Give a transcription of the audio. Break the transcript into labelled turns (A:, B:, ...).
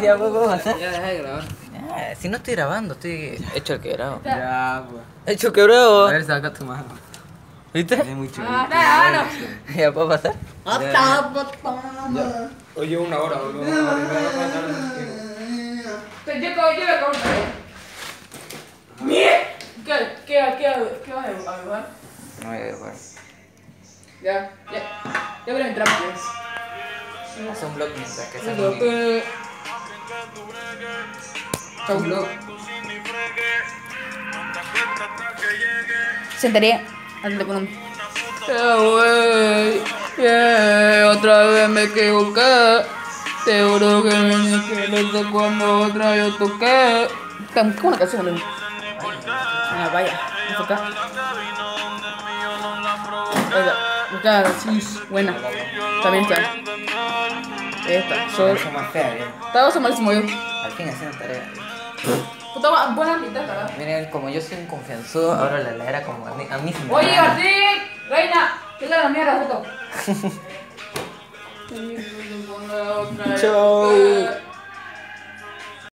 A: ya puedo pasar.
B: Ya deja de grabar.
A: Si no estoy grabando, estoy hecho el quebrado.
C: Ya, pues.
A: Hecho el quebrado.
C: A ver, saca tu mano.
A: ¿Viste?
C: Es mucho.
A: ¿Ya puedo pasar?
C: Oye, una hora, boludo.
B: ¿Qué vas a dibujar?
A: No voy a dibujar.
B: Ya voy a entrar pues.
A: Hace un blog mientras que se
B: Chau. Sentaría al teléfono. Otra vez me equivoqué. Te juro que me equivoqué cuando otra vez toqué. Qué buena canción, amigo. Vaya, acá. Acá, sí, buena. También está. Esta,
A: Eso más fea, bien.
B: Estaba malísimo yo.
A: Al fin haciendo tarea.
B: Puta, buena mitad, ¿verdad?
A: Miren, como yo soy un confianzudo, abro la heladera como a mí se me
B: Oye,
A: da.
B: Martín, reina, ¿qué tal la mierda, foto?
A: Chau.